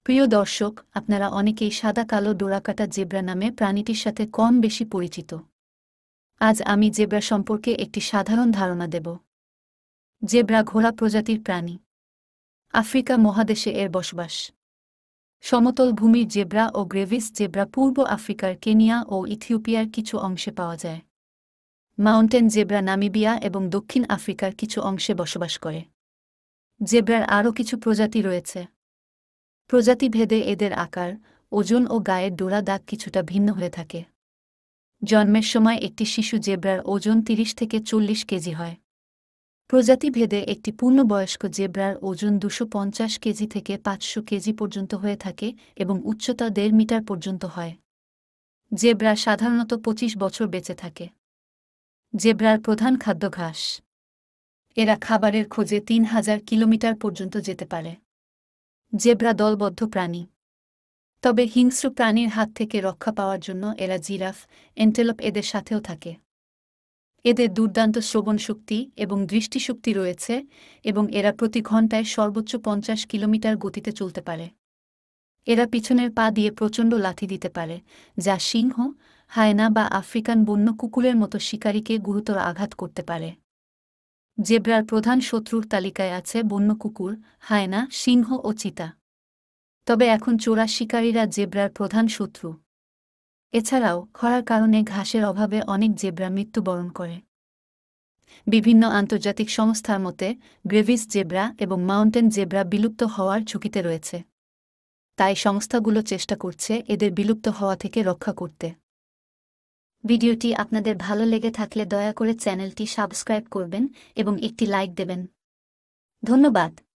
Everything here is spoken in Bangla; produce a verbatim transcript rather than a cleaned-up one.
প্রিয় দর্শক, আপনারা অনেকেই সাদা কালো ডোরাকাটা জেব্রা নামে প্রাণীটির সাথে কম বেশি পরিচিত। আজ আমি জেব্রা সম্পর্কে একটি সাধারণ ধারণা দেব। জেব্রা ঘোড়া প্রজাতির প্রাণী। আফ্রিকা মহাদেশে এর বসবাস। সমতল ভূমির জেব্রা ও গ্রেভিস জেব্রা পূর্ব আফ্রিকার কেনিয়া ও ইথিওপিয়ার কিছু অংশে পাওয়া যায়। মাউন্টেন জেব্রা নামিবিয়া এবং দক্ষিণ আফ্রিকার কিছু অংশে বসবাস করে। জেব্রার আরও কিছু প্রজাতি রয়েছে। প্রজাতিভেদে এদের আকার, ওজন ও গায়ের ডোরা দাগ কিছুটা ভিন্ন হয়ে থাকে। জন্মের সময় একটি শিশু জেব্রার ওজন তিরিশ থেকে চল্লিশ কেজি হয়। প্রজাতিভেদে একটি পূর্ণবয়স্ক জেব্রার ওজন দুশো পঞ্চাশ কেজি থেকে পাঁচশো কেজি পর্যন্ত হয়ে থাকে এবং উচ্চতা দেড় মিটার পর্যন্ত হয়। জেব্রা সাধারণত পঁচিশ বছর বেঁচে থাকে। জেব্রার প্রধান খাদ্য ঘাস। এরা খাবারের খোঁজে তিন হাজার কিলোমিটার পর্যন্ত যেতে পারে। জেব্রা দলবদ্ধ প্রাণী, তবে হিংস্র প্রাণীর হাত থেকে রক্ষা পাওয়ার জন্য এরা জিরাফ, এন্টেলপ এদের সাথেও থাকে। এদের দুর্দান্ত শ্রবণ শক্তি এবং দৃষ্টিশক্তি রয়েছে এবং এরা প্রতি ঘন্টায় সর্বোচ্চ পঞ্চাশ কিলোমিটার গতিতে চলতে পারে। এরা পিছনের পা দিয়ে প্রচণ্ড লাথি দিতে পারে, যা সিংহ, হায়না বা আফ্রিকান বন্য কুকুরের মতো শিকারীকে গুরুতর আঘাত করতে পারে। জেব্রার প্রধান শত্রুর তালিকায় আছে বন্য কুকুর, হায়না, সিংহ ও চিতা। তবে এখন চোরা শিকারীরা জেব্রার প্রধান শত্রু। এছাড়াও খরার কারণে ঘাসের অভাবে অনেক জেব্রা মৃত্যুবরণ করে। বিভিন্ন আন্তর্জাতিক সংস্থার মতে গ্রেভিস জেব্রা এবং মাউন্টেন জেব্রা বিলুপ্ত হওয়ার ঝুঁকিতে রয়েছে। তাই সংস্থাগুলো চেষ্টা করছে এদের বিলুপ্ত হওয়া থেকে রক্ষা করতে। ভিডিওটি আপনাদের ভালো লেগে থাকলে দয়া করে চ্যানেলটি সাবস্ক্রাইব করবেন এবং একটি লাইক দেবেন। ধন্যবাদ।